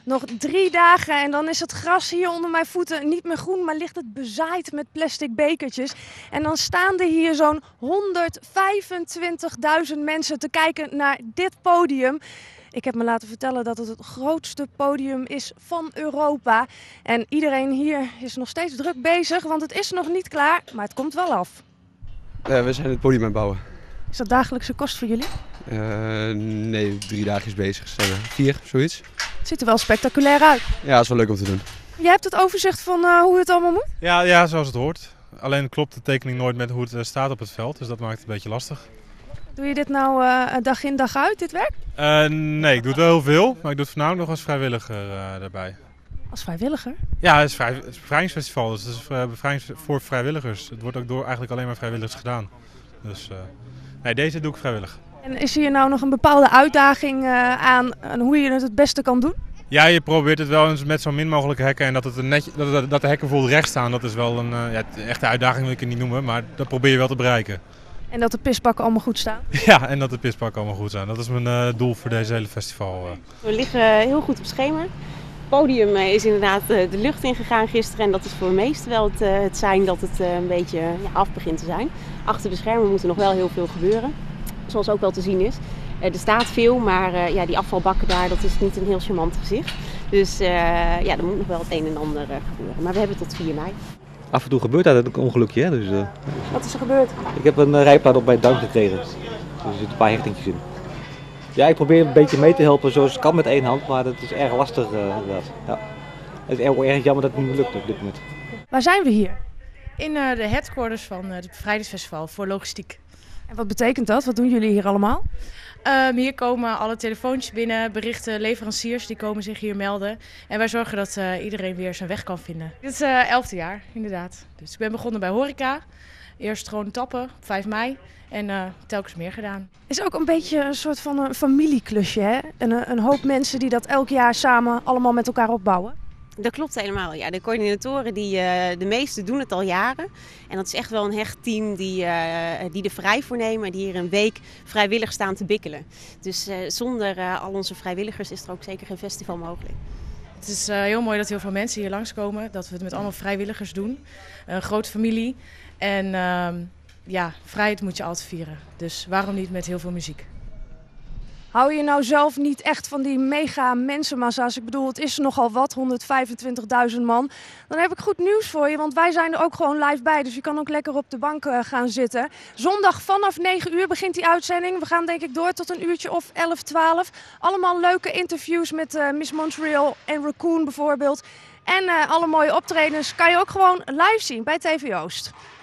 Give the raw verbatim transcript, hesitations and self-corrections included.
Nog drie dagen en dan is het gras hier onder mijn voeten niet meer groen, maar ligt het bezaaid met plastic bekertjes. En dan staan er hier zo'n honderdvijfentwintigduizend mensen te kijken naar dit podium. Ik heb me laten vertellen dat het het grootste podium is van Europa. En iedereen hier is nog steeds druk bezig, want het is nog niet klaar, maar het komt wel af. Uh, we zijn het podium aan het bouwen. Is dat dagelijkse kost voor jullie? Uh, nee, drie dagen is bezig. Zijn we vier, zoiets. Het ziet er wel spectaculair uit. Ja, dat is wel leuk om te doen. Jij hebt het overzicht van uh, hoe het allemaal moet? Ja, ja, zoals het hoort. Alleen klopt de tekening nooit met hoe het uh, staat op het veld, dus dat maakt het een beetje lastig. Doe je dit nou uh, dag in dag uit, dit werk? Uh, nee, ik doe het wel heel veel, maar ik doe het voornamelijk nog als vrijwilliger uh, daarbij. Als vrijwilliger? Ja, het is vrij, het is een bevrijdingsfestival, dus het is uh, bevrijdings voor vrijwilligers. Het wordt ook door eigenlijk alleen maar vrijwilligers gedaan. Dus uh, nee, deze doe ik vrijwillig. En is hier nou nog een bepaalde uitdaging uh, aan, aan hoe je het het beste kan doen? Ja, je probeert het wel eens met zo min mogelijk hekken en dat, het een netje, dat, dat de hekken bijvoorbeeld recht staan. Dat is wel een uh, ja, echte uitdaging, wil ik het niet noemen, maar dat probeer je wel te bereiken. En dat de pispakken allemaal goed staan? Ja, en dat de pispakken allemaal goed zijn. Dat is mijn uh, doel voor deze hele festival. Uh. We liggen heel goed op schema. Het podium is inderdaad uh, de lucht ingegaan gisteren en dat is voor de meesten wel het, uh, het sein dat het uh, een beetje ja, af begint te zijn. Achter de schermen moet er nog wel heel veel gebeuren, zoals ook wel te zien is. Uh, er staat veel, maar uh, ja, die afvalbakken daar, dat is niet een heel charmant gezicht. Dus uh, ja, er moet nog wel het een en ander uh, gebeuren. Maar we hebben tot vier mei. Af en toe gebeurt dat een ongelukje, hè? Dus, uh, Wat is er gebeurd? ik heb een uh, rijplaat op mijn duim gekregen. Dus er zitten een paar hechtingjes in. Ja, ik probeer een beetje mee te helpen zoals het kan met één hand, maar dat is erg lastig uh, inderdaad. Ja. Het is erg, erg jammer dat het niet lukt op dit moment. Waar zijn we hier? In uh, de headquarters van uh, het Bevrijdingsfestival voor logistiek. En wat betekent dat? Wat doen jullie hier allemaal? Um, hier komen alle telefoontjes binnen, berichten, leveranciers die komen zich hier melden. En wij zorgen dat uh, iedereen weer zijn weg kan vinden. Dit is uh, elfde jaar, inderdaad. Dus ik ben begonnen bij horeca. Eerst gewoon tappen op vijf mei en uh, telkens meer gedaan. Is ook een beetje een soort van een familieklusje, hè? Een, een hoop mensen die dat elk jaar samen allemaal met elkaar opbouwen. Dat klopt helemaal. Ja, de coördinatoren, die, uh, de meesten doen het al jaren. En dat is echt wel een hecht team die, uh, die er vrij voor nemen en die hier een week vrijwillig staan te bikkelen. Dus uh, zonder uh, al onze vrijwilligers is er ook zeker geen festival mogelijk. Het is uh, heel mooi dat heel veel mensen hier langskomen. Dat we het met allemaal vrijwilligers doen. Een grote familie. En uh, ja, vrijheid moet je altijd vieren. Dus waarom niet met heel veel muziek? Hou je nou zelf niet echt van die mega mensenmassa's? Ik bedoel, het is nogal wat, honderdvijfentwintigduizend man. Dan heb ik goed nieuws voor je, want wij zijn er ook gewoon live bij. Dus je kan ook lekker op de bank uh, gaan zitten. Zondag vanaf negen uur begint die uitzending. We gaan denk ik door tot een uurtje of elf, twaalf. Allemaal leuke interviews met uh, Miss Montreal en Raccoon bijvoorbeeld. En uh, alle mooie optredens kan je ook gewoon live zien bij T V Oost.